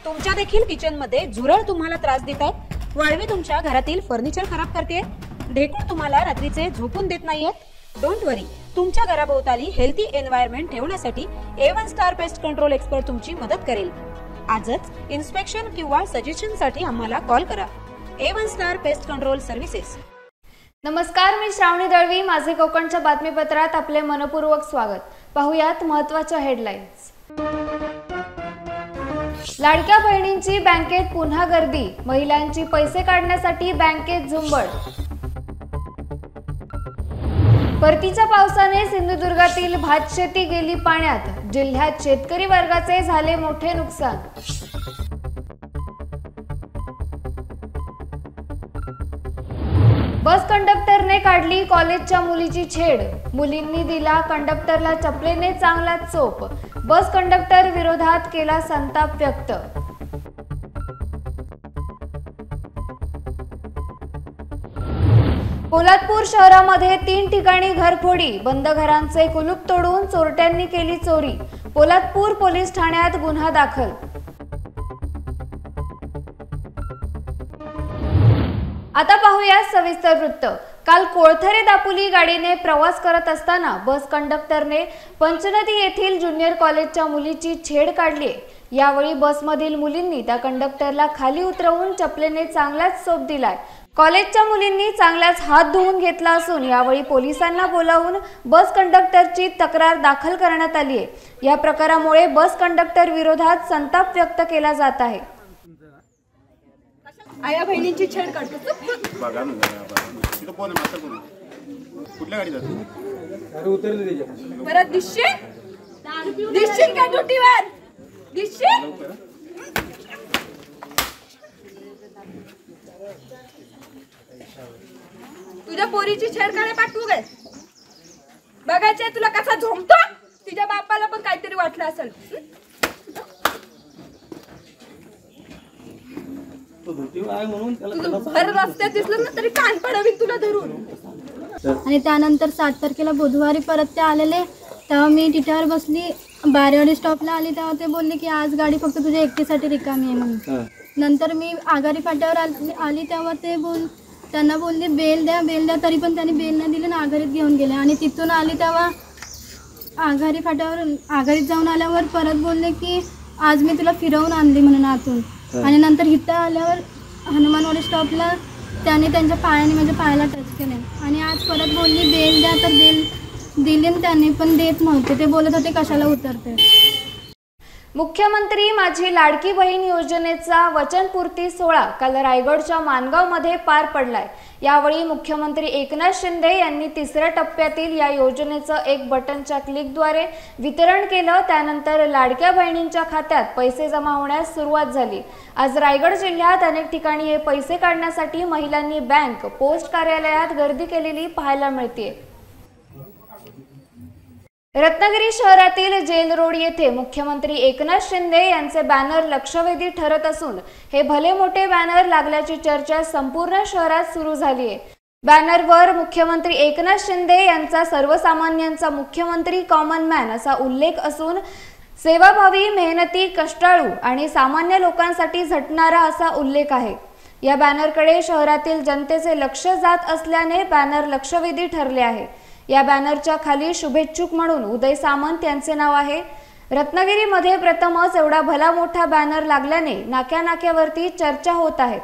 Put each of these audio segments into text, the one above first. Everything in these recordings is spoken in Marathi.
तुमच्या देखील किचन मध्ये झुरळ तुम्हाला त्रास देतात, वाळवी तुमच्या घरातील फर्निचर खराब करते, ढेकूळ तुम्हाला रात्रीचे झोपून देत नाहीयेत, डोंट वरी, तुमच्या घराभोवताली हेल्थी एन्व्हायरमेंट ठेवण्यासाठी A1 star pest control expert तुमची मदत करेल। आजच इन्स्पेक्शन किंवा सजेशन साठी आम्हाला कॉल करा। A1 star pest control services. नमस्कार, मी श्रावणी दळवी। माझे कोकणच्या बातमीपत्रात आपले मनपूर्वक स्वागत। पाहुयात महत्त्वाच्या हेडलाईन्स। लाडक्या बहिणींची बँकेत पुन्हा गर्दी, महिलांची पैसे काढण्यासाठी बँकेत झुंबड। परतीच्या पावसाने सिंधुदुर्गातील भातशेती गेली पाण्यात, जिल्ह्यात शेतकरी वर्गाचे झाले मोठे नुकसान। बस कंडक्टरने काढली कॉलेजच्या मुलीची छेड, मुलींनी दिला कंडक्टरला चपलेने चांगला चोप, बस कंडक्टर विरोधात केला संताप व्यक्त। पोलादपूर शहरामध्ये 3 ठिकाणी घरफोडी, बंद घरांचे कुलूप तोडून चोरट्यांनी केली चोरी, पोलादपूर पोलीस ठाण्यात गुन्हा दाखल। आता पाहूया सविस्तर वृत्त। काल कोळथरे दापोली गाडीने प्रवास करत असताना बस कंडक्टरने पंचनदी येथील ज्युनियर कॉलेजच्या मुलीची छेड काढली। यावेळी बसमधील मुलींनी त्या कंडक्टरला खाली उतरवून चपलेने चांगलाच चोप दिलाय। कॉलेजच्या मुलींनी चांगलाच हात धुवून घेतला असून यावेळी पोलिसांना बोलावून बस कंडक्टरची तक्रार दाखल करण्यात आली आहे। या प्रकारामुळे बस कंडक्टर विरोधात संताप व्यक्त केला जात आहे। आया बहिणींची छेड काढतो बघा ना, तिथं कोण आहे? मात्र कोण? कुठल्या गाडी जाते? अरे उतरले त्याच्या परत दिसशील का ड्युटीवर? दिसशील? तुझ्या पोरीची छेड काढे पाठवू गे, बघायचंय तुला कसा झोमतो। तुझ्या बापाला पण काहीतरी वाटलं असेल। भर रस्त्यात दिसलं ना तरी कान पडवीन तुला धरून। आणि त्यानंतर 7 तारखेला बुधवारी परत ते आलेले, तेव्हा मी तिच्यावर बसली, बारेवाडी स्टॉपला आली तेव्हा ते बोलले की आज गाडी फक्त तुझ्या एकटीसाठी रिकामी आहे म्हणून। नंतर मी आगारी फाट्यावर आली तेव्हा ते त्यांना बोलले बेल द्या, तरी पण त्यांनी बेल नाही दिली ना आघारीत घेऊन गेले। आणि तिथून आली तेव्हा आघारीत जाऊन आल्यावर परत बोलले की आज मी तुला फिरवून आणली म्हणून आतून। आणि नंतर इथं आल्यावर हनुमानवाडी स्टॉपला त्याने त्यांच्या पायाने माझ्या पायाला टच केले आणि आज परत बोलली बेल द्या, तर बेल दिली त्यांनी पण देत नव्हते। ते बोलत होते कशाला उतरते। मुख्यमंत्री माझी लाडकी बहीण योजनेचा वचनपूर्ती सोहळा काल रायगडच्या माणगावमध्ये पार पडलाय। यावेळी मुख्यमंत्री एकनाथ शिंदे यांनी 3ऱ्या टप्प्यातील या योजनेचं एक बटनच्या क्लिकद्वारे वितरण केलं। त्यानंतर लाडक्या बहिणींच्या खात्यात पैसे जमा होण्यास सुरुवात झाली। आज रायगड जिल्ह्यात अनेक ठिकाणी हे पैसे काढण्यासाठी महिलांनी बँक, पोस्ट कार्यालयात गर्दी केलेली पाहायला मिळते। रत्नागिरी शहरातील जेल रोड येथे मुख्यमंत्री एकनाथ शिंदे यांचे बॅनर लक्षवेधी ठरत असून हे भले मोठे बॅनर लागल्याची चर्चा संपूर्ण शहरात सुरू झाली आहे। बॅनरवर मुख्यमंत्री एकनाथ शिंदे यांचा सर्वसामान्यांचा मुख्यमंत्री कॉमन मॅन असा उल्लेख असून सेवाभावी, मेहनती, कष्टाळू आणि सामान्य लोकांसाठी झटणारा असा उल्लेख आहे। या बॅनरकडे शहरातील जनतेचे लक्ष जात असल्याने बॅनर लक्षवेधी ठरले आहे। या बॅनरच्या खाली शुभेच्छुक म्हणून उदय सामंत यांचे नाव आहे। रत्नागिरीमध्ये प्रथमच एवढा भला मोठा बॅनर लागल्याने नाक्यानाक्यावरती चर्चा होत आहे।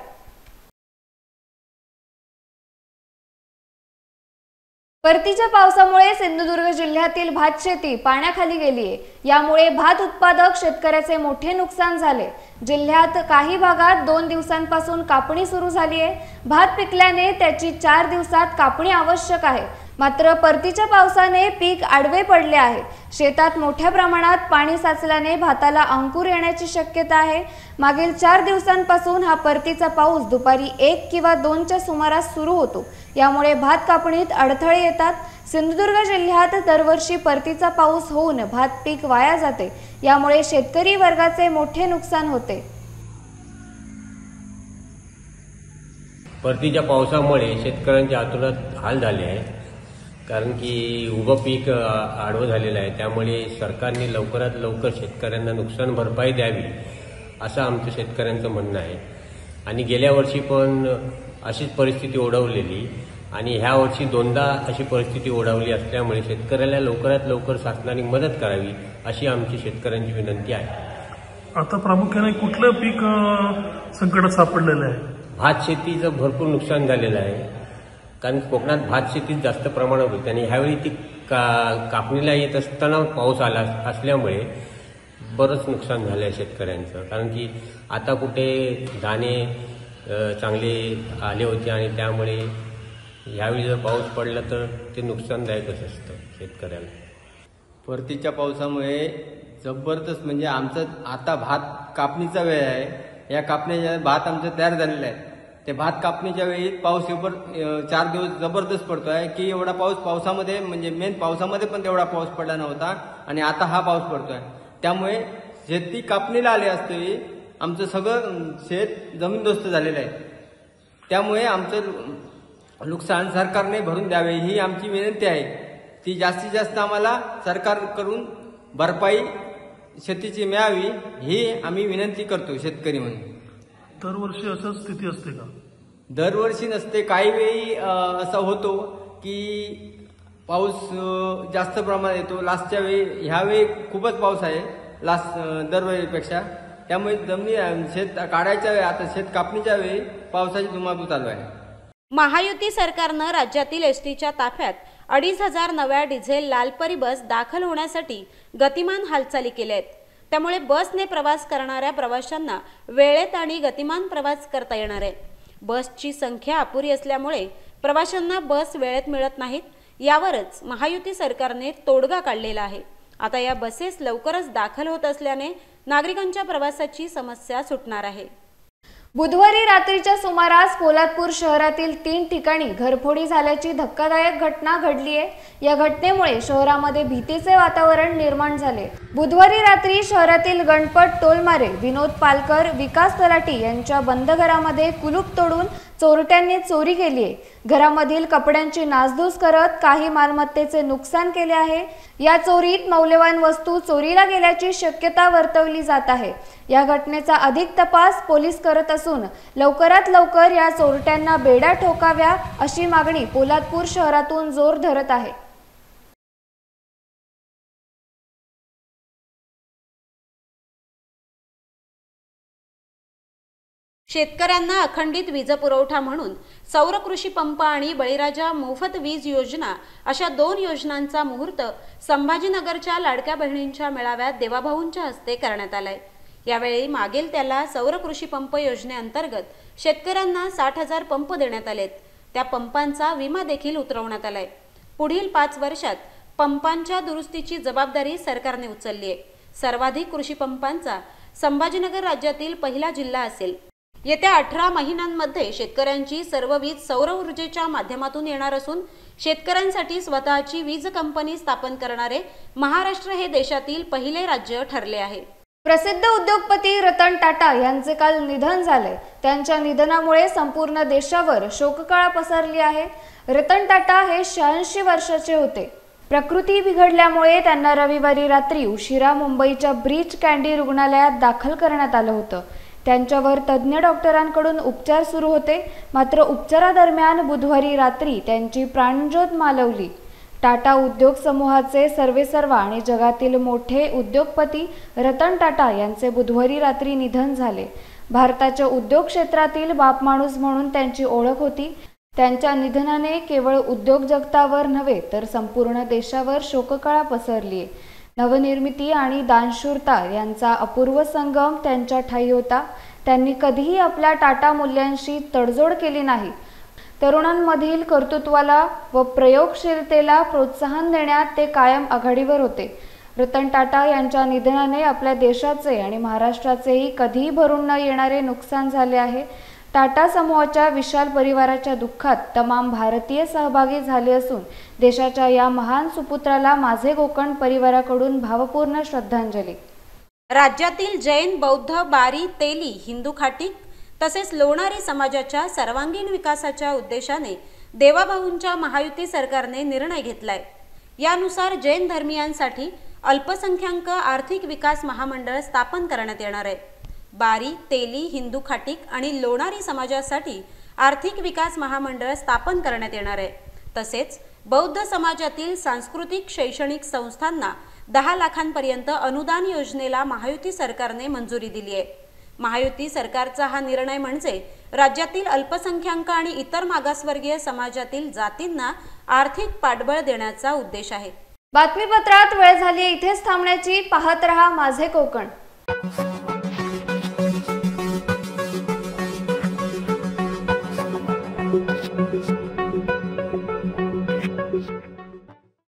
परतीच्या पावसामुळे सिंधुदुर्ग जिल्ह्यातील भातशेती पाण्याखाली गेली आहे। यामुळे भात उत्पादक शेतकऱ्याचे मोठे नुकसान झाले। जिल्ह्यात काही भागात 2 दिवसांपासून कापणी सुरू झाली आहे। भात पिकल्याने त्याची 4 दिवसात कापणी आवश्यक आहे। मात्र परतीच्या पावसाने पीक आडवे पडले आहे। शेतात मोठ्या प्रमाणात पाणी साचल्याने भाताला अंकुर येण्याची शक्यता आहे। मागील 4 दिवसांपासून हा परतीचा पाऊस दुपारी 1 किंवा 2च्या सुमारास सुरू होतो। यामुळे भात कापणीत अडथळे येतात। सिंधुदुर्ग जिल्ह्यात दरवर्षी परतीचा पाऊस होऊन भात पीक वाया जाते। यामुळे शेतकरी वर्गाचे मोठे नुकसान होते। परतीच्या पावसामुळे शेतकऱ्यांच्या आतुरात हाल झाले आहे। कारण की उभं पीक आडवं झालेलं आहे, त्यामुळे सरकारने लवकरात लवकर शेतकऱ्यांना नुकसान भरपाई द्यावी असं आमचं शेतकऱ्यांचं म्हणणं आहे. आणि गेल्या वर्षी पण अशीच परिस्थिती ओढवलेली आणि ह्या वर्षी दोनदा अशी परिस्थिती ओढवली असल्यामुळे शेतकऱ्याला लवकरात लवकर शासनाने मदत करावी अशी आमची शेतकऱ्यांची विनंती आहे. आता प्रामुख्याने कुठलं पीक संकटात सापडलेलं आहे? भात शेतीचं भरपूर नुकसान झालेलं आहे, कारण कोकणात भात शेती जास्त प्रमाणात होते आणि ह्यावेळी ती कापणीला येत असताना पाऊस आला असल्यामुळे बरंच नुकसान झालं आहे शेतकऱ्यांचं. कारण की आता कुठे दाणे चांगले आले होते आणि त्यामुळे ह्यावेळी जर पाऊस पडला तर ते नुकसानदायकच असतं शेतकऱ्याला. परतीच्या पावसामुळे जबरदस्त म्हणजे आमचं आता भात कापणीचा वेळ आहे. या कापणीच्या भात आमचं तयार झालेलं आहे. ते भात कापणीच्या वेळी पाऊस 4 दिवस जबरदस्त पडतोय की एवढा पावसामध्ये म्हणजे मेन पावसामध्ये पण तेवढा पाऊस पडला नव्हता आणि आता हा पाऊस पडतोय. त्यामुळे शेती कापणीला आली असते आमचं सगळं शेत जमीनदोस्त झालेलं आहे. त्यामुळे आमचं नुकसान सरकारने भरून द्यावे ही आमची विनंती आहे. ती जास्तीत जास्त आम्हाला सरकारकडून भरपाई शेतीची मिळावी ही आम्ही विनंती करतो शेतकरी म्हणून. दरवर्षी असंच स्थिती असते का? दरवर्षी नसते. काही वेळी असा होतो की पाऊस जास्त प्रमाणात येतो. लास्टच्या वेळी ह्यावेळी खूपच पाऊस आहे दरवेळीपेक्षा. त्यामुळे जमिनी शेत काढायच्या वेळी आता शेत कापणीच्या वेळी पावसाची धुमाकूळ चालू आहे. महायुती सरकारनं राज्यातील एसटीच्या ताफ्यात 2,500 नव्या डिझेल लालपरी बस दाखल होण्यासाठी गतिमान हालचाली केल्या आहेत. त्यामुळे बसने प्रवास करणाऱ्या प्रवाशांना वेळेत आणि गतिमान प्रवास करता येणार आहे. बसची संख्या अपुरी असल्यामुळे प्रवाशांना बस वेळेत मिळत नाहीत. यावरच महायुती सरकारने तोडगा काढलेला आहे. आता या बसेस लवकरच दाखल होत असल्याने नागरिकांच्या प्रवासाची समस्या सुटणार आहे. बुधवारी रात्रीच्या सुमारास पोलादपूर शहरातील 3 ठिकाणी घरफोडी झाल्याची धक्कादायक घटना घडली आहे. या घटनेमुळे शहरामध्ये भीतीचे वातावरण निर्माण झाले. बुधवारी रात्री शहरातील गणपत टोलमारे विनोद पालकर, विकास तलाटी यांच्या बंद घरामध्ये कुलूप तोडून चोरट्यांनी चोरी केली आहे. घरामधील कपड्यांची नासधूस करत काही मालमत्तेचे नुकसान केले आहे. या चोरीत मौल्यवान वस्तू चोरीला गेल्याची शक्यता वर्तवली जात आहे. या घटनेचा अधिक तपास पोलीस करत असून लवकरात लवकर या चोरट्यांना बेड्या ठोकाव्या अशी मागणी पोलादपूर शहरातून जोर धरत आहे. शेतकऱ्यांना अखंडित वीज पुरवठा म्हणून सौर कृषी पंप आणि बळीराजा मोफत वीज योजना अशा 2 योजनांचा मुहूर्त संभाजीनगरच्या लाडक्या बहिणींच्या मेळाव्यात देवाभाऊंच्या हस्ते करण्यात आलाय. यावेळी मागेल त्याला सौर कृषी पंप योजनेअंतर्गत शेतकऱ्यांना 60,000 पंप देण्यात आलेत. त्या पंपांचा विमा देखील उतरवण्यात आलाय. पुढील 5 वर्षात पंपांच्या दुरुस्तीची जबाबदारी सरकारने उचलली आहे. सर्वाधिक कृषी पंपांचा संभाजीनगर राज्यातील पहिला जिल्हा असेल. येत्या 18 महिन्यांमध्ये शेतकऱ्यांची सर्व वीज सौर ऊर्जेच्या माध्यमातून येणार असून शेतकऱ्यांसाठी स्वतःची वीज कंपनी स्थापन करणारे महाराष्ट्र हे देशातील पहिले राज्य ठरले आहे. प्रसिद्ध उद्योगपती रतन टाटा यांचे काल निधन झाले. त्यांच्या निधनामुळे संपूर्ण देशावर शोककळा पसरली आहे. रतन टाटा हे 86 वर्षाचे होते. प्रकृती बिघडल्यामुळे त्यांना रविवारी रात्री उशिरा मुंबईच्या ब्रीच कँडी रुग्णालयात दाखल करण्यात आलं होतं. त्यांच्यावर तज्ज्ञ डॉक्टरांकडून उपचार सुरू होते. मात्र उपचारादरम्यान बुधवारी रात्री त्यांची प्राणज्योत मालवली. टाटा उद्योग समूहाचे सर्वेसर्वा आणि जगातील मोठे उद्योगपती रतन टाटा यांचे बुधवारी रात्री निधन झाले. भारताच्या उद्योग क्षेत्रातील बापमाणूस म्हणून त्यांची ओळख होती. त्यांच्या निधनाने केवळ उद्योग जगतावर नव्हे तर संपूर्ण देशावर शोककळा पसरली आहे. नवनिर्मिती आणि दानशूरता यांचा अपूर्व संगम त्यांच्या ठायी होता. त्यांनी कधीही आपल्या टाटा मूल्यांशी तडजोड केली नाही. तरुणांमधील कर्तृत्वाला व प्रयोगशीलतेला प्रोत्साहन देण्यात ते कायम आघाडीवर होते. रतन टाटा यांच्या निधनाने आपल्या देशाचे आणि महाराष्ट्राचेही कधीही भरून न येणारे नुकसान झाले आहे. टाटा समूहाच्या विशाल परिवाराच्या दुःखात तमाम भारतीय सहभागी झाले असून देशाच्या या महान सुपुत्राला माझे कोकण परिवाराकडून भावपूर्ण श्रद्धांजली. राज्यातील जैन, बौद्ध, बारी, तेली, हिंदू खाटीक तसेच लोणारी समाजाच्या सर्वांगीण विकासाच्या उद्देशाने देवाभाऊंच्या महायुती सरकारने निर्णय घेतलाय. यानुसार जैन धर्मियांसाठी अल्पसंख्याक आर्थिक विकास महामंडळ स्थापन करण्यात येणार आहे. बारी, तेली, हिंदू खाटीक आणि लोणारी समाजासाठी आर्थिक विकास महामंडळ स्थापन करण्यात येणार आहे। तसेच बौद्ध समाजातील सांस्कृतिक शैक्षणिक संस्थांना 10 लाखांपर्यंत अनुदान योजनेला महायुती सरकारने मंजुरी दिली आहे। महायुती सरकारचा हा निर्णय म्हणजे राज्यातील अल्पसंख्याक आणि इतर मागासवर्गीय समाजातील जातींना आर्थिक पाठबळ देण्याचा उद्देश आहे। बातमीपत्रात वेळ झाली इथेच थांबण्याची। पाहत रहा माझे कोकण।